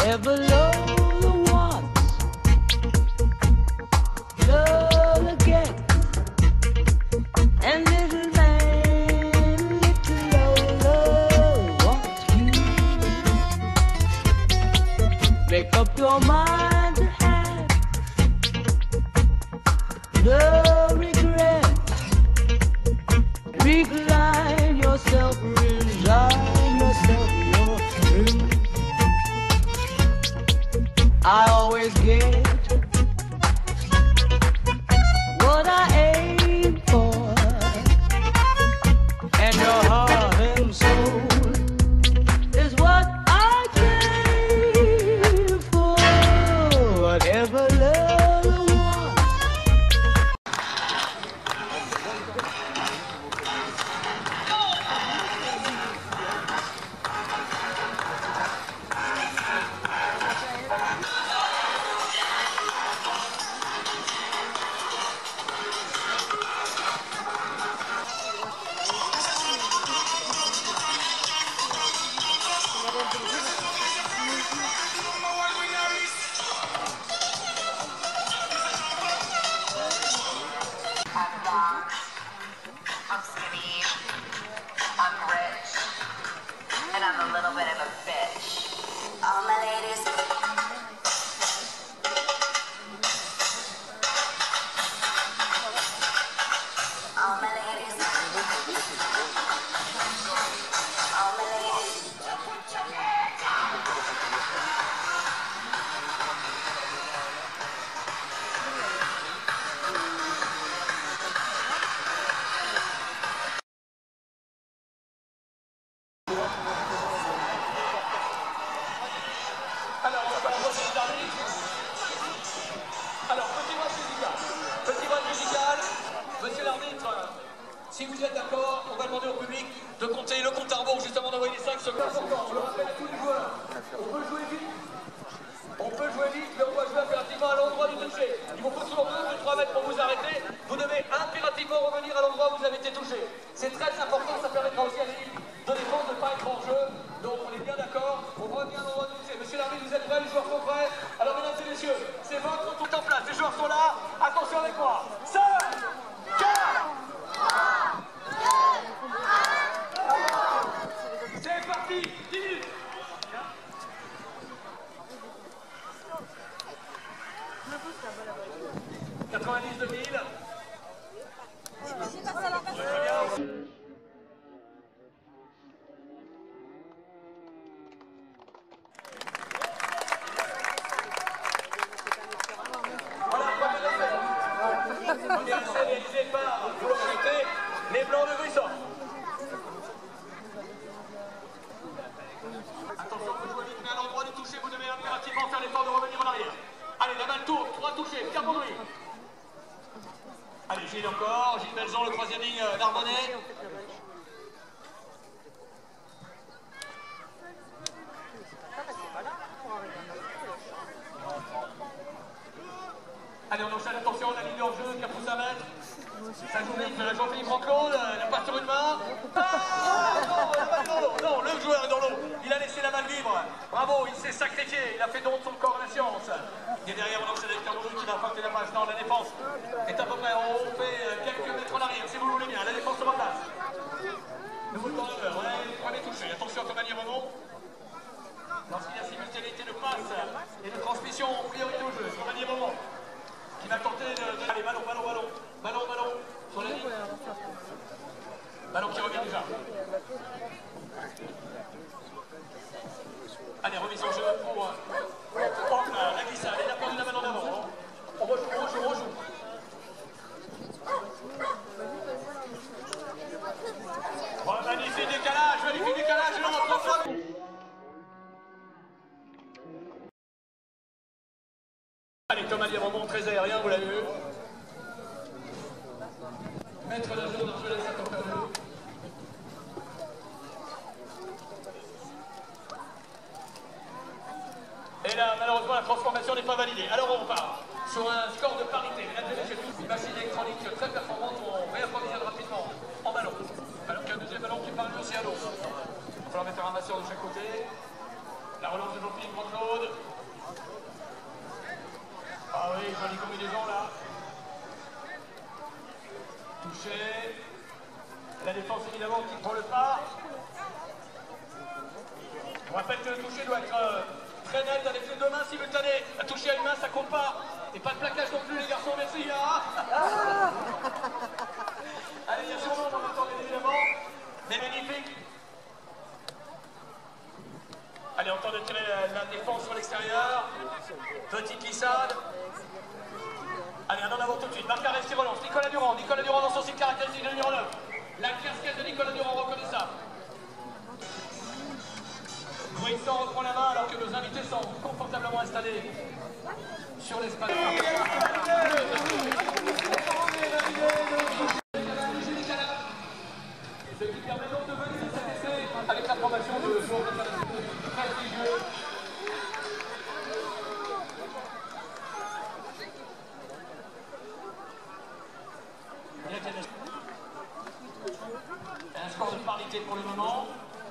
Ever love once, love again, and little man, little love wants you. Make up your mind to have no regrets. Recline yourself, resign yourself, you're through. I always get what I aim for, and your heart and soul is what I crave for. Whatever love wants. I'm blonde, I'm skinny, I'm rich, and I'm a little bit of a bitch. All my ladies. All my ladies. All my ladies. Alors, petit vote musical, monsieur l'arbitre, si vous êtes d'accord, on va demander au public de compter le compte à rebours, justement d'envoyer les 5 secondes. Je le rappelle à tous les joueurs, on peut jouer vite, mais on doit jouer impérativement à l'endroit du toucher. Il vous faut toujours 2 ou 3 mètres pour vous arrêter, vous devez impérativement revenir à l'endroit où vous avez été touché. C'est très important, ça permettra aussi à l'équipe de défense de ne pas être en jeu, donc on est bien d'accord, on revient à l'endroit du toucher. Monsieur l'arbitre, vous êtes prêts, les joueurs sont prêts? Alors mesdames et messieurs, c'est votre tout en place, les joueurs sont là, attention avec moi. 5, 4, c'est parti, 10 minutes. 90 2000. Voilà, réalisé par, vous le souhaitez, les blancs de Brisson. Attention, vous jouez vite, mais à l'endroit du toucher, vous devez impérativement faire l'effort de revenir en arrière. Allez, la balle tourne, 3 touchés, Pierre Baudry. Allez, Gilles encore, Gilles Belzon, le 3e ligne d'Arbonnet. Allez, on enchaîne, attention, la ligne hors jeu, qui a poussé à mettre. Ça joue vite, Jean-Philippe Ranclaude, il passe sur une main. Ah non, la balle est dans l'eau. Non, le joueur est dans l'eau. Il a laissé la balle vivre. Bravo, il s'est sacrifié. Il a fait don de son corps à la science. Et derrière, on enchaîne avec Carlo qui va impacter la passe. Non, la défense est à peu près. On fait quelques mètres en arrière, si vous le voulez bien. La défense se remplace. Nouveau turnover, ouais, premier touché. Attention à Cavalier remonte. Lorsqu'il y a simultanéité de passe et de transmission, priorité au jeu. Cavalier remonte. Qui va tenter de... Allez, ballon. Ballon, sur la ligne. Ballon qui revient déjà. Allez, remise en jeu pour... la glissade, il a perdu la balle en avant. On rejoue. Oh, magnifique décalage, et on en prend. Allez, Thomas Lièvremont, très aérien, vous l'avez vu. Maître d'un jeu d'Argelès à Tempéreux. Et là, malheureusement, la transformation n'est pas validée. Alors on repart sur un score de parité. Mesdames et messieurs, une machine électronique très performante. On réapprovisionne rapidement en ballon. Alors qu'il y a un deuxième ballon qui parle aussi à l'eau. Il va falloir mettre un masseur de chaque côté. La relance de Jean-Philippe Grande-Claude. Ah oui, jolie combinaison là. Touché. La défense évidemment qui prend le pas. On rappelle que le toucher doit être très net avec les deux mains simultanées. La toucher à une main, ça compte pas. Et pas de plaquage non plus les garçons, merci. Hein. Allez, il y a son nom, on entend bien évidemment. Mais magnifique. Allez, on tente de tirer la défense sur l'extérieur. Petite glissade. Allez, un en avant tout de suite. Marc Arès qui relance. Nicolas Durand. Nicolas Durand dans son style caractéristique de numéro 9. La casquette de Nicolas Durand reconnaissable. Bruissan reprend la main alors que nos invités sont confortablement installés sur l'espace. Ce qui permet donc de valider cet essai avec l'approbation de joueurs prestigieux. Un score de parité pour le moment.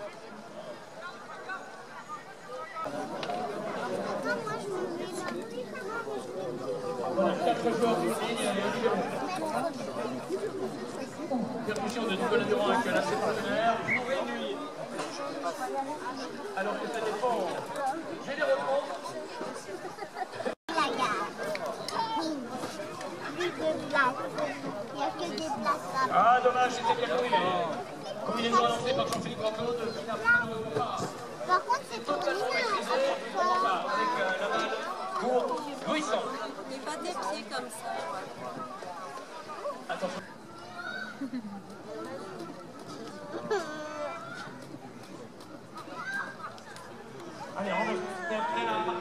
Voilà, 4 joueurs sur ligne. Percussion de Nicolas Durand avec la partenaire. Alors que ça dépend généreusement. Ah, dommage, c'était bien joué. Combinaison lancée par Jean-Philippe Grande-Claude qui n'a pas. Par contre, c'est Totalement maîtrisé. Avec la balle pour Bruissan. Mais pas des pieds comme ça. Attention. Allez, on va.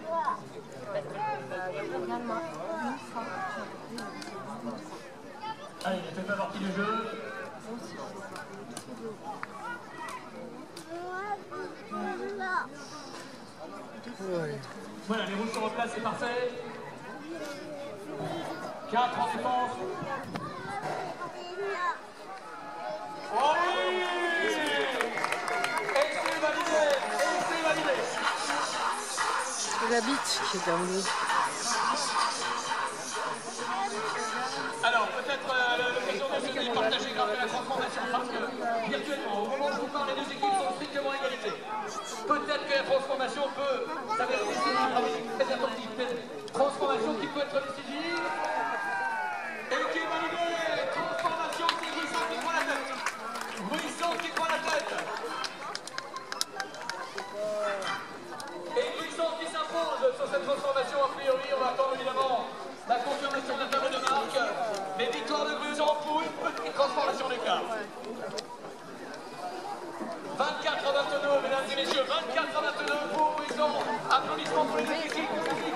Allez, il fait pas partie du jeu. Voilà, les rouges sont en place, c'est parfait. 4 en défense. Oh oui! Et c'est validé! Et c'est validé! C'est la bite qui est dingue. Alors, peut-être l'occasion de se partager grâce à la transformation, parce que virtuellement, au moment où je vous parle, les deux équipes sont strictement à égalité. Peut-être que la transformation peut s'avérer décisive. Très attentif. Transformation qui peut être décisive. Et qui est validée. Transformation, c'est Bruissan qui prend la tête. Bruissan qui prend la tête. Et Bruissan qui s'impose sur cette transformation. A priori, on va attendre évidemment la confirmation de la table de marque. Mais victoire de Bruissan pour une petite transformation d'écart. 24 à 22, mesdames et messieurs, 24 à 22 pour Bruissan. Applaudissements pour les deux équipes du public.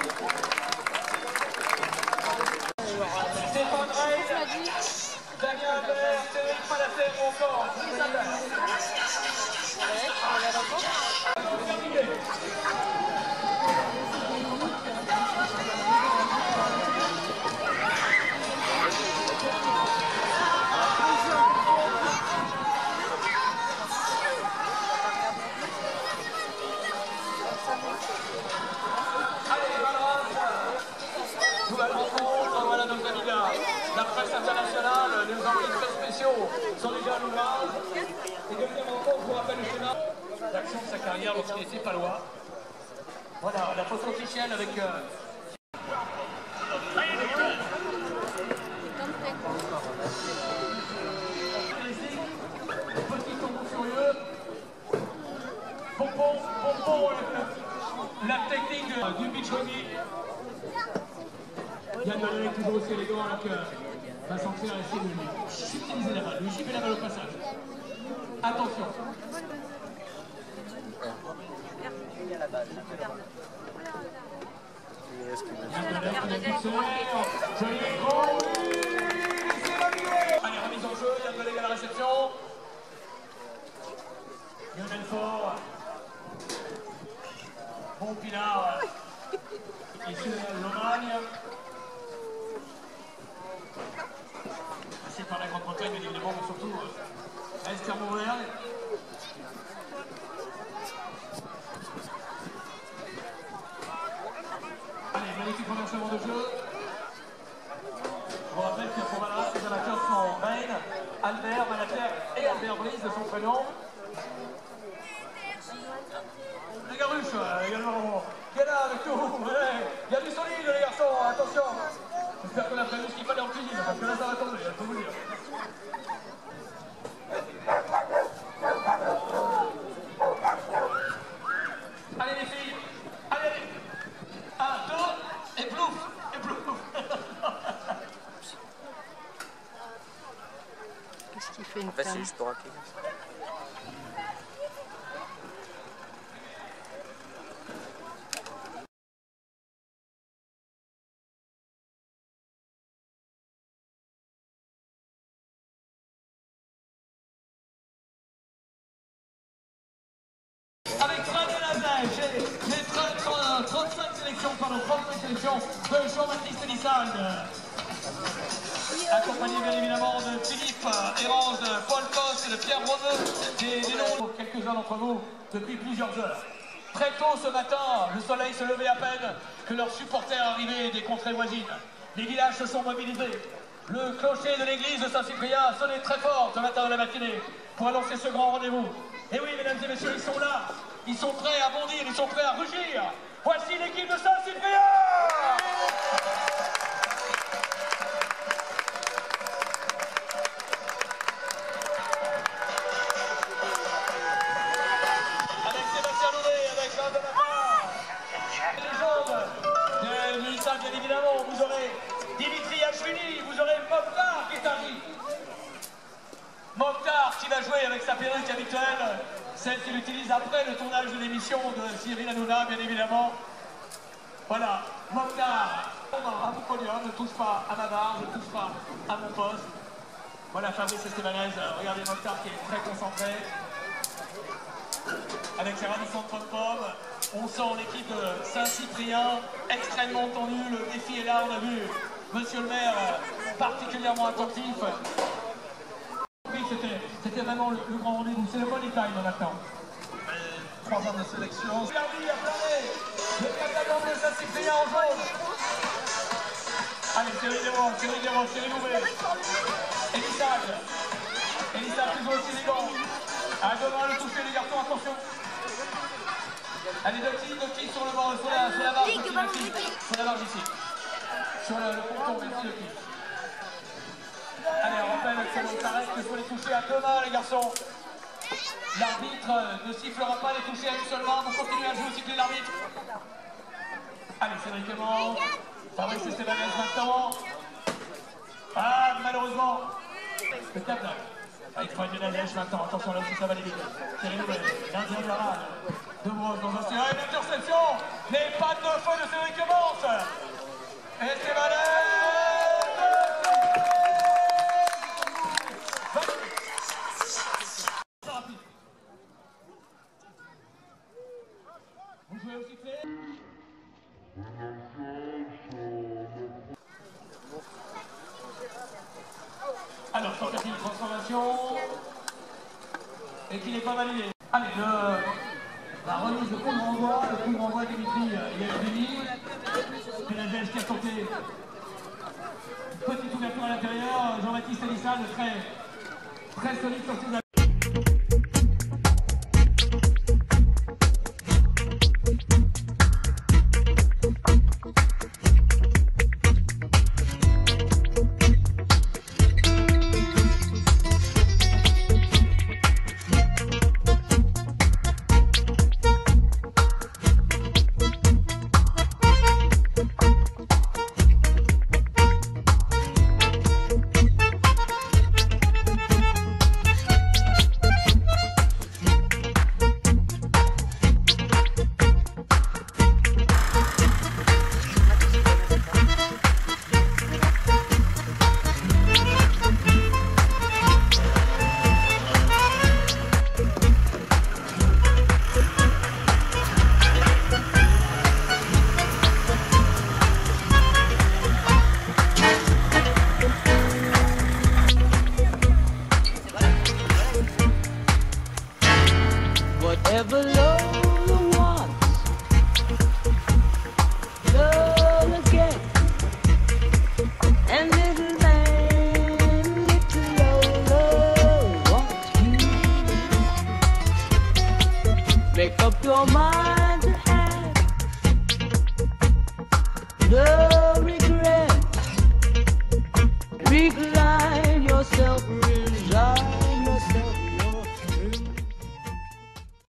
Stéphane Reid, Damien Albert, Cédric Palacer ou encore Isabelle. La presse internationale, les envoyés très spéciaux sont déjà à l'ouvrage. Et deuxième rencontre, je vous rappelle le schéma d'action de sa carrière lorsqu'il était palois. Voilà, la photo officielle avec... Petit tombeau furieux. Pompon, la technique du beach hockey. Yann Mallet est toujours aussi élégant alors que Vincent Clair essaie de lui subtiliser la balle, lui chipper la balle au passage. Attention. Allez, remise en jeu, Yann Mallet à la réception. Yann Belfort. Bon Pinard. Issu de l'Allemagne. Passé par la Grande-Bretagne, bien évidemment, mais surtout à Estermo-Auvergne. de jeu. Je vous rappelle que pour Valras, les amateurs sont Maine, Albert, Malater et Albert Brice de son prénom. Les Garuches également, qui est là avec nous. Il y a du solide les garçons, attention. J'espère qu'on a prévu ce qu'il fallait en cuisine, parce que là ça va tomber, je peux vous dire. Allez les filles, allez, allez. 1, 2, et plouf, et plouf. Qu'est-ce qu'il fait une C'est femme? juste pour rappeler. Avec Fred et Lazaï, j'ai 35 sélections, pardon, 35 sélections de Jean-Baptiste Elissade. Accompagné bien évidemment de Philippe Hérance, de Paul Coste et de Pierre Roseux, des noms pour quelques-uns d'entre vous depuis plusieurs heures. Très tôt ce matin, le soleil se levait à peine que leurs supporters arrivaient des contrées voisines. Les villages se sont mobilisés. Le clocher de l'église de Saint-Cyprien a sonné très fort ce matin de la matinée pour annoncer ce grand rendez-vous. Et oui, mesdames et messieurs, ils sont là. Ils sont prêts à bondir, ils sont prêts à rugir. Voici l'équipe de Saint-Cyprien! Avec Sébastien Louvet, avec Jean Delapart, les légendes de l'UNISA, bien évidemment, vous aurez Dimitri Hachvili, vous aurez Mokhtar qui est arrivé. Mokhtar qui va jouer avec sa perruque habituelle, celle qu'il utilise après le tournage de l'émission de Cyril Hanouna, bien évidemment. Voilà, Mokhtar, à mon podium, ne touche pas à ma barre, ne touche pas à mon poste. Voilà Fabrice Estebanez, regardez Mokhtar qui est très concentré. Avec ses ravissants de pommes, on sent l'équipe de Saint-Cyprien extrêmement tendue, le défi est là, on a vu Monsieur le maire particulièrement attentif. Oui, c'était vraiment le grand rendez-vous, c'est le money time maintenant. 3 ans de sélection. Regardez, appelez le catalogue de Saint-Cyprien en jaune. Allez, Cyril Desvaux, Cyril Louvet. Elissade toujours aussi élégant. À devant le toucher les garçons, attention. Allez, Doki sur le banc, sur la barre ici. Sur la barre ici. Sur le ponton, merci Doki. Allez, on rappelle que ça s'arrête, qu'il faut les toucher à 2 mains les garçons. L'arbitre ne sifflera pas les toucher à une seule main, vous continuez à jouer au sifflet l'arbitre. Allez, Cédric Clément, Fabrice Estebanez maintenant. Ah, malheureusement, le cap là. Avec Fred de la neige maintenant, attention là aussi ça va aller vite. Thierry Louvet, l'Indien de la rade. De Brosse dans un tir, une interception, mais pas de feu de Cédric Clément. Estebanez. Vous jouez au sifflet. Alors, tentative de transformation. Et qui n'est pas validé. Allez, la remise de coup de renvoi. Le coup de renvoi Dimitri, il est fini. Pénagel qui a tenté une petite ouverture à l'intérieur. Jean-Baptiste Elissade, très solide sur ses appuis. Whatever Lola wants, Lola gets. Make up your mind to have love.